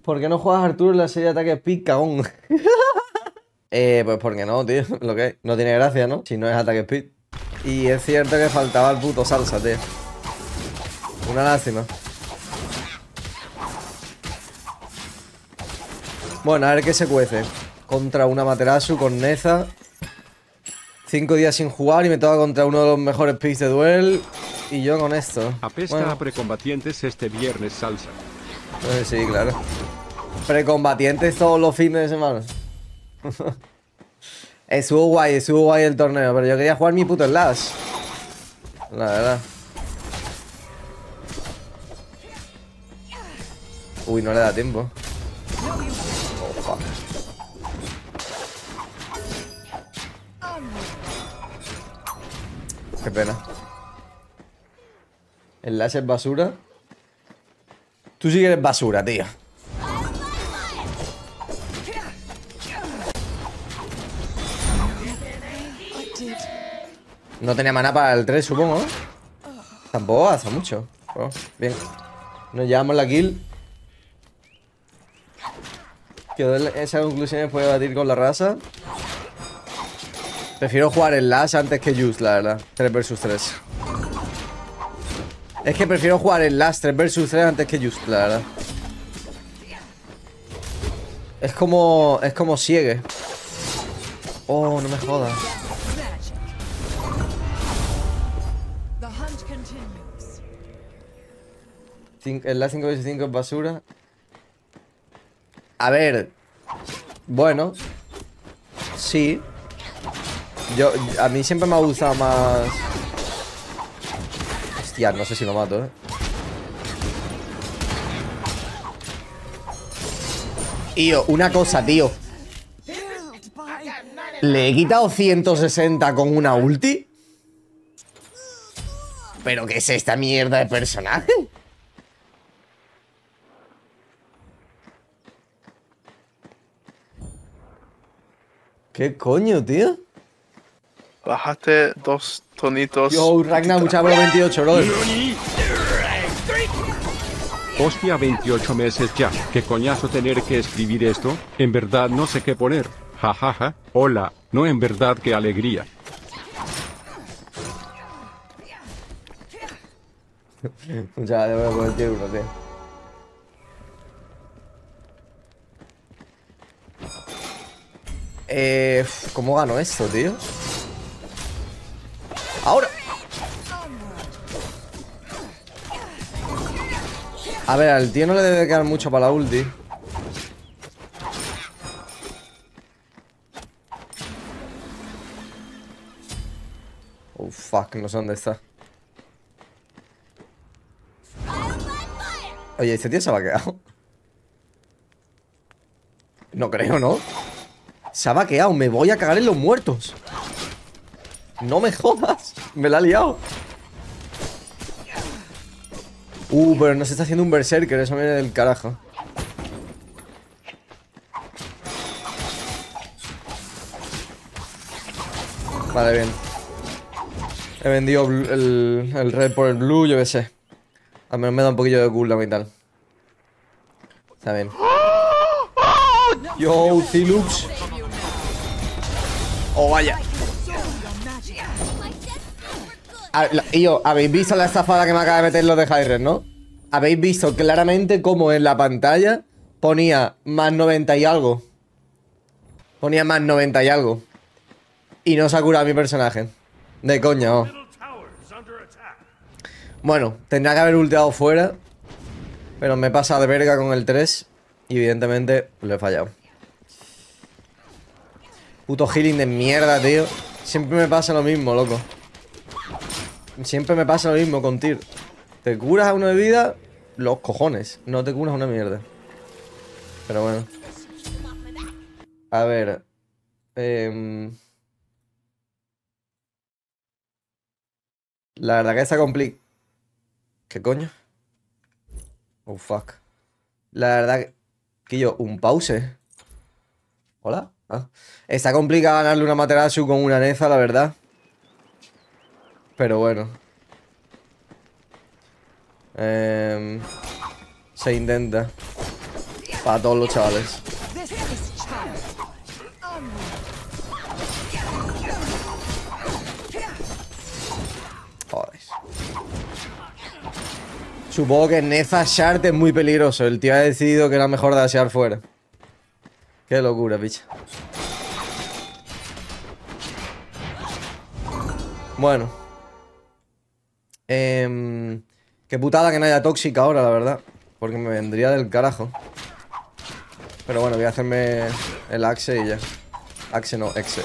¿Por qué no juegas Arturo en la serie de ataque speed, cagón? Pues porque no, tío. Lo que es. No tiene gracia, ¿no? Si no es ataque speed. Y es cierto que faltaba el puto salsa, tío. Una lástima. Bueno, a ver qué se cuece. Contra una Materasu con Neza. 5 días sin jugar y me toca contra uno de los mejores picks de duel. Y yo con esto. Apesta a precombatientes este viernes, salsa. Pues sí, claro. Precombatientes todos los fines de semana. Estuvo guay el torneo. Pero yo quería jugar mi puto Slash. La verdad. Uy, no le da tiempo. Oh, fuck. Qué pena. El Lash es basura. Tú sí que eres basura, tío. No tenía mana para el 3, supongo. Tampoco hace mucho. Bueno, bien. Nos llevamos la kill. Quedó esa conclusión después de batir con la raza. Prefiero jugar el Lash antes que Just, la verdad. 3 vs 3. Es que prefiero jugar el Lash 3 vs 3 antes que Just, la verdad. Es como Siege. Oh, no me jodas. El Lash 5 vs 5 es basura. A ver. Bueno. Sí. A mí siempre me ha gustado más. Hostia, no sé si lo mato, Tío, una cosa, tío. Le he quitado 160 con una ulti. ¿Pero qué es esta mierda de personaje? ¿Qué coño, tío? Bajaste 2 tonitos. Yo, Ragnar, mucha bro 28, brother. Hostia, 28 meses ya. ¿Qué coñazo tener que escribir esto? En verdad no sé qué poner. Jajaja. Hola. No, en verdad, qué alegría. Ya, le voy a poner tier 1, tío. ¿Cómo gano esto, tío? ¡Ahora! A ver, al tío no le debe quedar mucho para la ulti. Oh, fuck, no sé dónde está. Oye, ¿este tío se ha vaqueado? No creo, ¿no? Se ha vaqueado, me voy a cagar en los muertos. No me jodas, me la ha liado. Pero no se está haciendo un berserker, eso viene del carajo. Vale, bien. He vendido el red por el blue, yo qué sé. Al menos me da un poquillo de cooldown y tal. Está bien. Yo, Tilux. Oh, vaya. Y yo, habéis visto la estafada que me acaba de meter los de Hyrule, ¿no? Habéis visto claramente cómo en la pantalla ponía más 90 y algo. Ponía más 90 y algo. Y no se ha curado mi personaje. De coña, oh. Bueno, tendría que haber ulteado fuera. Pero me he pasado de verga con el 3. Y evidentemente lo he fallado. Puto healing de mierda, tío. Siempre me pasa lo mismo, loco. Siempre me pasa lo mismo con Tyr. Te curas a uno de vida, los cojones. No te curas una mierda. Pero bueno. A ver. La verdad que está complicado. ¿Qué coño? Oh, fuck. La verdad que yo, un pause. ¿Hola? Ah. Está complicado ganarle una Materasu con una Neza, la verdad. Pero bueno. Se intenta. Para todos los chavales. Joder. Supongo que Neza Shard es muy peligroso. El tío ha decidido que era mejor dashear fuera. Qué locura, picha. Bueno. Qué putada que no haya tóxica ahora, la verdad. Porque me vendría del carajo. Pero bueno, voy a hacerme el Axe y ya. Axe no, Exe.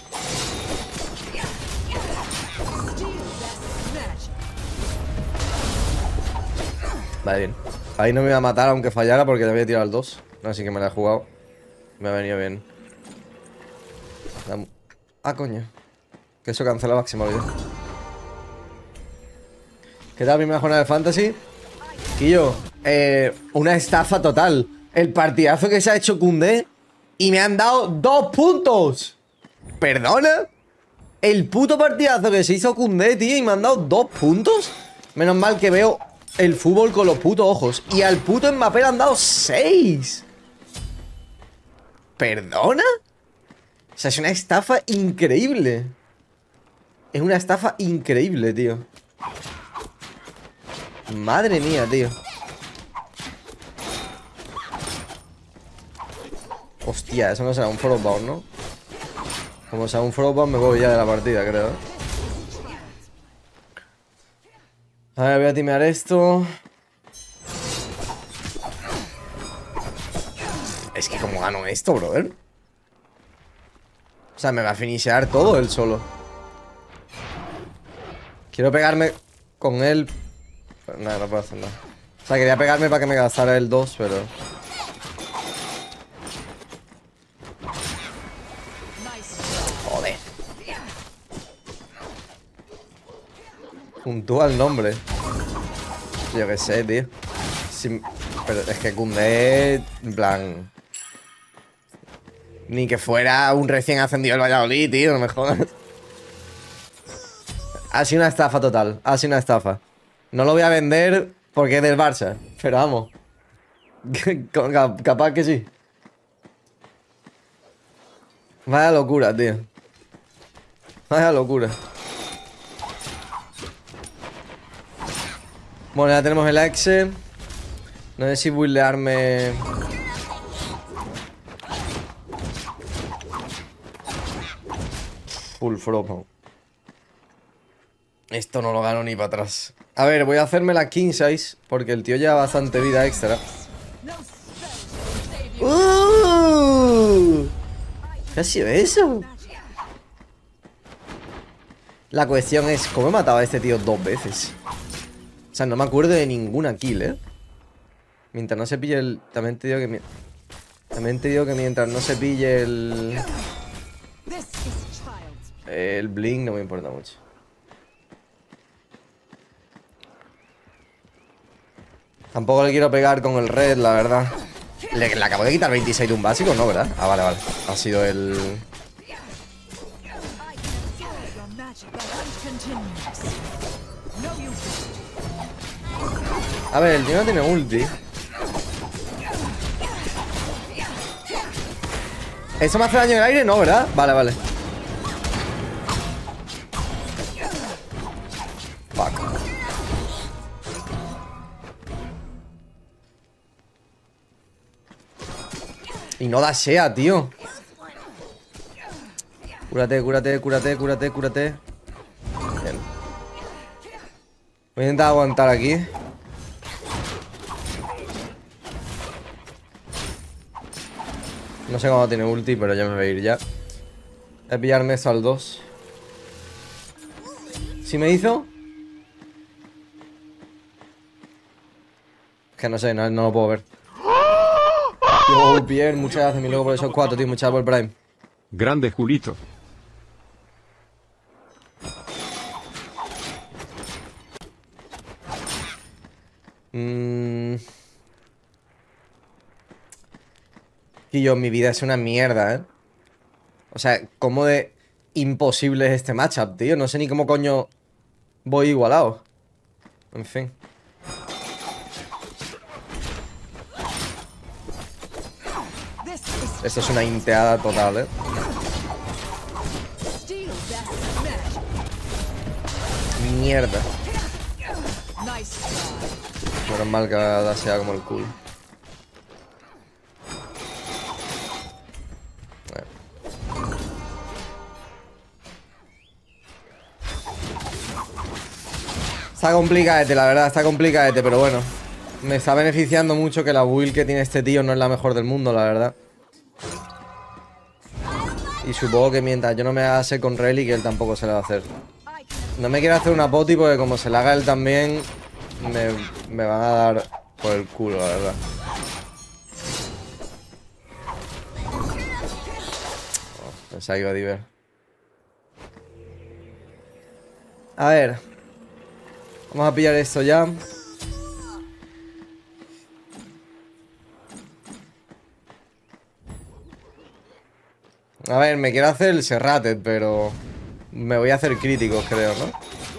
Vale, bien. Ahí no me iba a matar aunque fallara porque ya había tirado el 2. Así que me la he jugado. Me ha venido bien. Ah, coño. Que eso cancelaba que se me olvidó. ¿Qué tal primera jornada de Fantasy? Quillo, una estafa total. El partidazo que se ha hecho Koundé y me han dado 2 puntos. ¿Perdona? El puto partidazo que se hizo Koundé, tío, y me han dado 2 puntos. Menos mal que veo el fútbol con los putos ojos. Y al puto Mbappé le han dado 6. ¿Perdona? O sea, es una estafa increíble. Es una estafa increíble, tío. Madre mía, tío. Hostia, eso no será un frostbound, ¿no? Como sea un frostbound me voy ya de la partida, creo. A ver, voy a timear esto. Es que como gano esto, brother. O sea, me va a finishear todo él solo. Quiero pegarme con él. Pero nada, no puedo hacer nada. O sea, quería pegarme para que me gastara el 2, pero... Joder. Puntúa el nombre. Yo qué sé, tío. Pero es que Koundé, en plan... Ni que fuera un recién ascendido del Valladolid, tío, no me jodas. Ha sido una estafa total, ha sido una estafa. No lo voy a vender porque es del Barça, pero vamos. Capaz que sí. Vaya locura, tío. Vaya locura. Bueno, ya tenemos el Axe. No sé si buildearme... Full Fropo. Esto no lo gano ni para atrás. A ver, voy a hacerme la King Size porque el tío lleva bastante vida extra. ¿Qué ha sido eso? La cuestión es, ¿cómo he matado a este tío 2 veces? O sea, no me acuerdo de ninguna kill, ¿eh? Mientras no se pille el... También te digo que... También te digo que mientras no se pille el... El blink no me importa mucho. Tampoco le quiero pegar con el red, la verdad. Le acabo de quitar 26 de un básico, ¿no? ¿Verdad? Ah, vale, vale. Ha sido el... A ver, el tío no tiene ulti. ¿Eso me hace daño en el aire? No, ¿verdad? Vale, vale. Fuck. Y no dashea, tío. Cúrate, cúrate, cúrate, cúrate, cúrate. Bien. Voy a intentar aguantar aquí. No sé cuándo tiene ulti, pero ya me voy a ir ya. Voy a pillarme eso al 2. ¿Sí me hizo? Es que no sé, no lo puedo ver. Yo, Pierre, muchas gracias, mi loco, por esos 4, tío. Muchas gracias por el Prime. Grande Julito. Y yo, mi vida es una mierda, ¿eh? O sea, ¿cómo de imposible es este matchup, tío? No sé ni cómo coño voy igualado. En fin. Esto es una inteada total, ¿eh? Mierda. Menos mal que ahora sea como el culo. Está complicadete, la verdad, está complicadete, pero bueno. Me está beneficiando mucho que la build que tiene este tío no es la mejor del mundo, la verdad. Y supongo que mientras yo no me haga con Relic, él tampoco se le va a hacer. No me quiero hacer una poti porque como se la haga él también, me van a dar por el culo, la verdad. Oh, pensaba que iba a divertir. A ver. Vamos a pillar esto ya. A ver, me quiero hacer el Serrated, pero me voy a hacer críticos, creo, ¿no?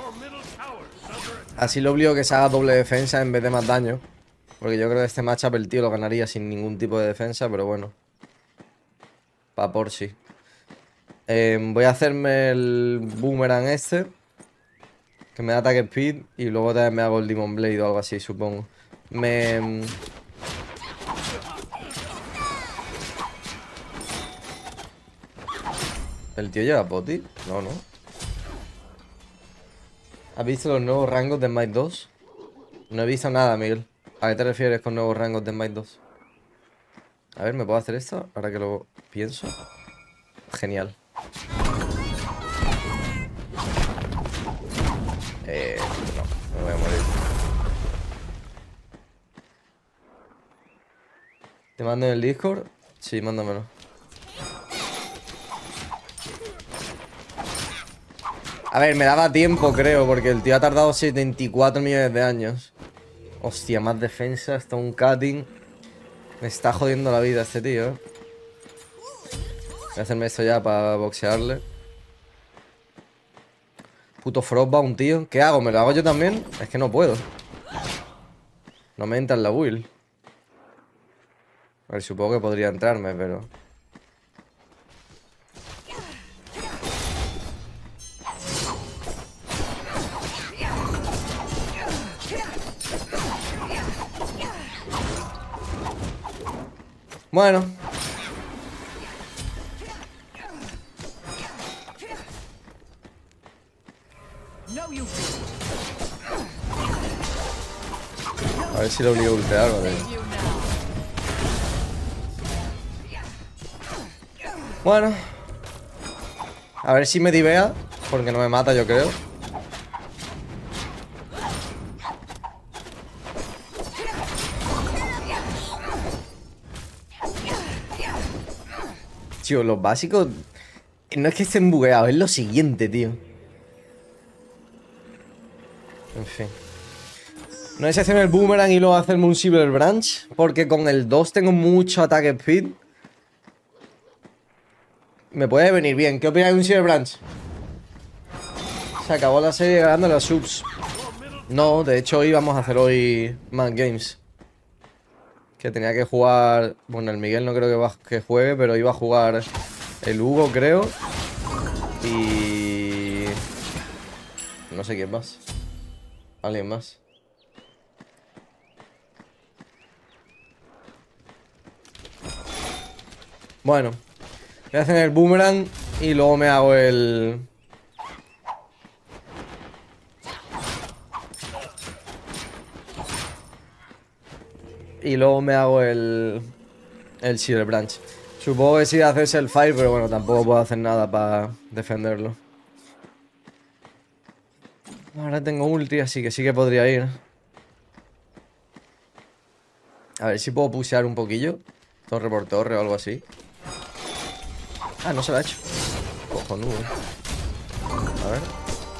Así lo obligo que se haga doble defensa en vez de más daño. Porque yo creo que este matchup el tío lo ganaría sin ningún tipo de defensa, pero bueno. Pa' por sí. Voy a hacerme el boomerang este. Que me da ataque speed. Y luego también me hago el Demon Blade o algo así, supongo. ¿El tío lleva poti? No, no. ¿Has visto los nuevos rangos de Smite 2? No he visto nada, Miguel. ¿A qué te refieres con nuevos rangos de Smite 2? A ver, ¿me puedo hacer esto? Ahora que lo pienso. Genial. No, me voy a morir. ¿Te mando en el Discord? Sí, mándamelo. A ver, me daba tiempo, creo, porque el tío ha tardado 74 millones de años. Hostia, más defensa, está un cutting. Me está jodiendo la vida este tío, ¿eh? Voy a hacerme esto ya para boxearle. Puto Frostbound, tío. ¿Qué hago? ¿Me lo hago yo también? Es que no puedo. No me entra en la build. A ver, supongo que podría entrarme, pero... Bueno. A ver si lo obligo a ultear, vale. Bueno. A ver si me divea, porque no me mata, yo creo. Tío, los básicos... No es que estén bugueados, es lo siguiente, tío. En fin. No sé si hacerme el boomerang y luego hacerme un Silver Branch, porque con el 2 tengo mucho ataque speed. Me puede venir bien. ¿Qué opináis de un Silver Branch? Se acabó la serie ganando las subs. No, de hecho íbamos a hacer hoy Man Games. Que tenía que jugar... Bueno, el Miguel no creo que juegue, pero iba a jugar el Hugo, creo. Y... no sé quién más. Alguien más. Bueno. Voy a hacer el boomerang y luego me hago el... Y luego me hago el Silver Branch. Supongo que sí de hacerse el fire, pero bueno, tampoco puedo hacer nada para defenderlo. Ahora tengo ulti, así que sí que podría ir. A ver si puedo pushear un poquillo. Torre por torre o algo así. Ah, no se lo ha hecho. Cojonudo. A ver.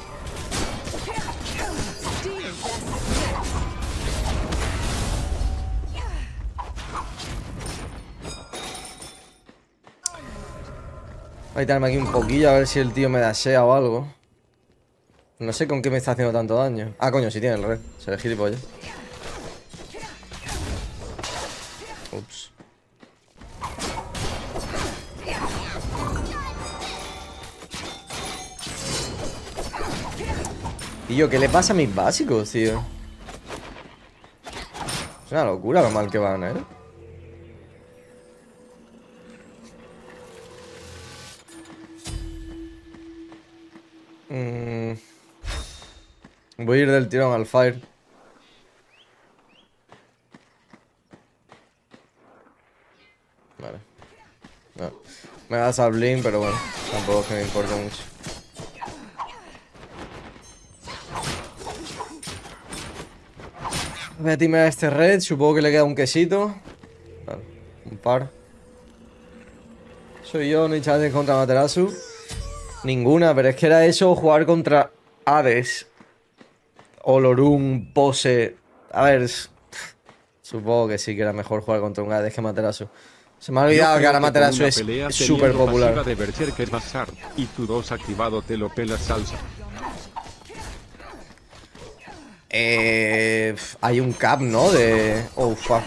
Voy a tirarme aquí un poquillo a ver si el tío me dashea o algo. No sé con qué me está haciendo tanto daño. Ah, coño, si tiene el red. Se ve gilipollas. Ups. Y yo, ¿qué le pasa a mis básicos, tío? Es una locura lo mal que van, ¿eh? Voy a ir del tirón al fire. Vale. No. Me das al blink, pero bueno, tampoco es que me importe mucho. Voy a timear a este red, supongo que le queda un quesito. Vale, un par. Soy yo, no hay chance contra Materasu. Ninguna, pero es que era eso, jugar contra Hades. Olorun, Pose. A ver, supongo que sí que era mejor jugar contra un Hades que Materasu. Se me ha olvidado que ahora Materasu es súper popular. De Berserker Bazar, y tu 2 activado te lo pelas salsa. Hay un cap, ¿no? De... Oh, fuck.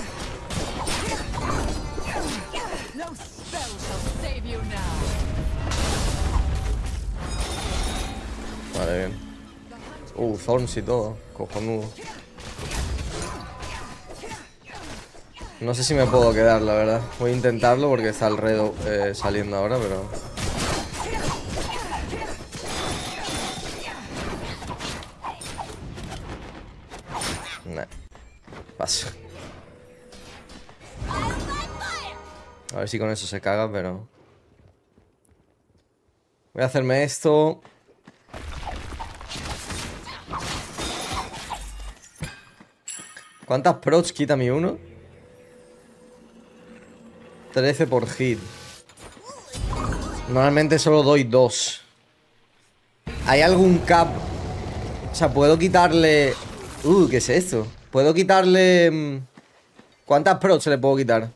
Vale, bien. Thorns y todo. Cojonudo. No sé si me puedo quedar, la verdad. Voy a intentarlo porque está el Redo saliendo ahora, pero... Nah. Paso. A ver si con eso se caga, pero... Voy a hacerme esto... ¿Cuántas procs quita mi uno? 13 por hit. Normalmente solo doy 2. ¿Hay algún cap? O sea, puedo quitarle... ¿qué es esto? Puedo quitarle... ¿Cuántas procs le puedo quitar?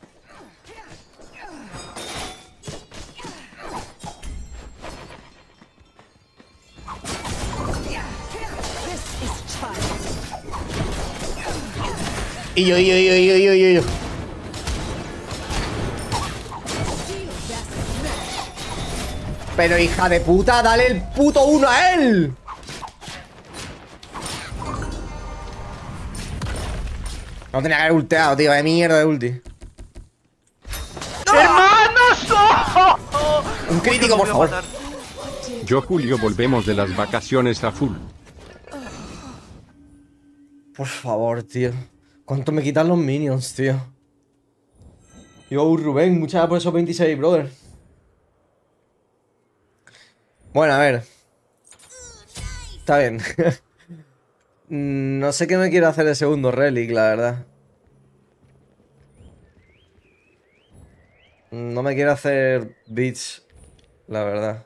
Y yo. Pero hija de puta, dale el puto 1 a él. No tenía que haber ulteado, tío, de mierda de ulti. ¡Hermanos! Un crítico, por favor. Yo, Julio, volvemos de las vacaciones a full. Por favor, tío. ¿Cuánto me quitan los minions, tío? Yo, Rubén, muchas gracias por esos 26, brother. Bueno, a ver. Está bien. No sé qué me quiero hacer de segundo relic, la verdad. No me quiero hacer beats, la verdad.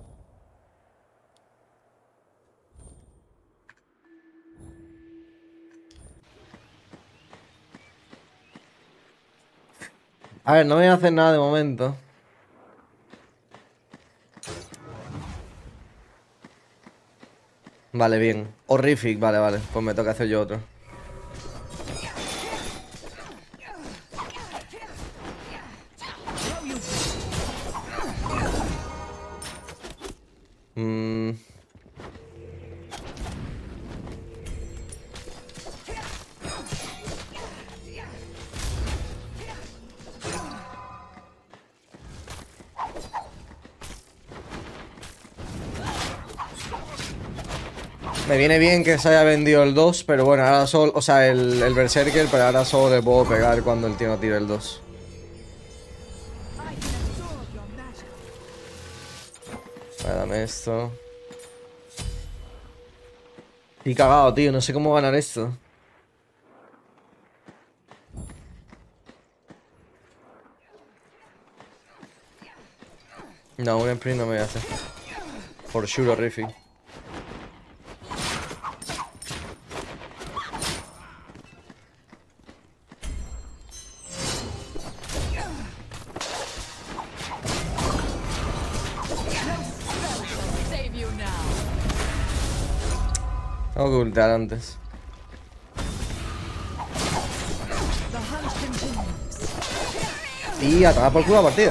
A ver, no voy a hacer nada de momento. Vale, bien. Horrific, vale. Pues me toca hacer yo otro. Me viene bien que se haya vendido el 2, pero bueno, ahora solo, o sea, el Berserker, pero ahora solo le puedo pegar cuando el tío no tire el 2. Vale, dame esto. Estoy cagado, tío, no sé cómo ganar esto. No, un sprint no me voy a hacer. For sure, horrific. Tengo que ultear antes. Y a tomar por culo la partida.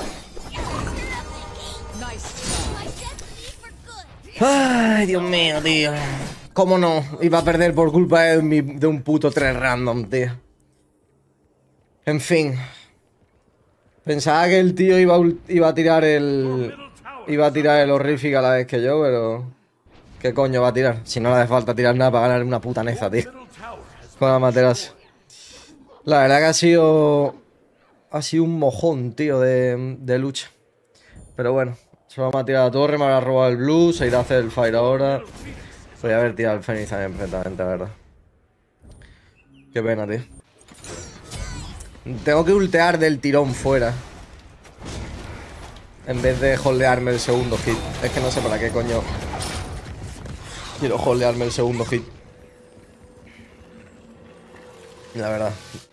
Ay, Dios mío, tío. ¿Cómo no? Iba a perder por culpa de un puto 3 random, tío. En fin. Pensaba que el tío iba a tirar el... Iba a tirar el horrific a la vez que yo, pero... ¿Qué coño va a tirar? Si no le hace falta tirar nada para ganar una puta neza, tío. Con la Amaterasu. La verdad que ha sido... Ha sido un mojón, tío, de lucha. Pero bueno. Se va a tirar la torre, me habrá robado el blue, se irá a hacer el fire ahora. Podría haber tirado el Fénix también perfectamente, la verdad. Qué pena, tío. Tengo que ultear del tirón fuera. En vez de holdearme el segundo hit. Es que no sé para qué coño quiero holdearme el segundo hit. La verdad.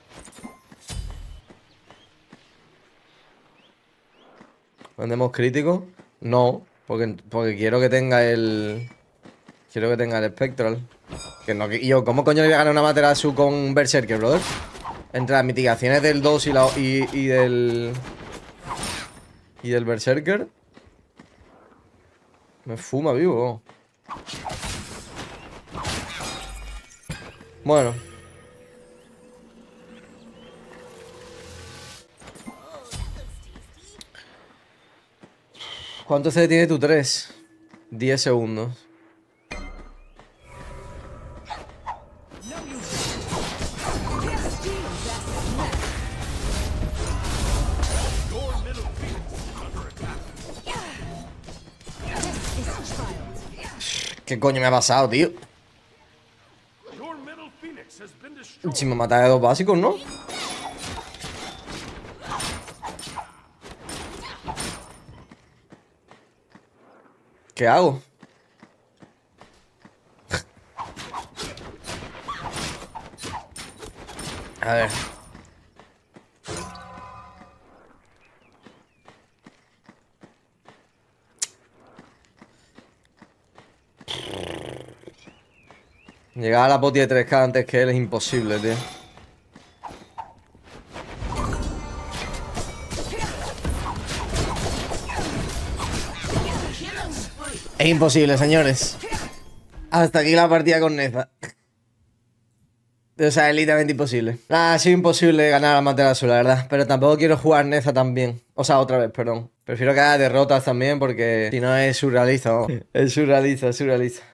¿Vendemos crítico? No, porque quiero que tenga el... Quiero que tenga el Spectral. Que no, y yo, ¿cómo coño le voy a ganar una Amaterasu con Berserker, brother? Entre las mitigaciones del 2 y del... Y del Berserker. Me fuma vivo. Bueno. ¿Cuánto CD tiene tu 3? 10 segundos. ¿Qué coño me ha pasado, tío? Si me mata de 2 básicos, ¿no? ¿Qué hago? A ver. Llegar a la poti de 3K antes que él es imposible, tío. Es imposible, señores. Hasta aquí la partida con Neza. O sea, es literalmente imposible. Nada, ha sido imposible ganar a Amaterasu, la verdad. Pero tampoco quiero jugar Neza tan bien. O sea, otra vez, perdón. Prefiero que haya derrotas también porque si no es surrealista, ¿no? Es surrealista, es surrealista.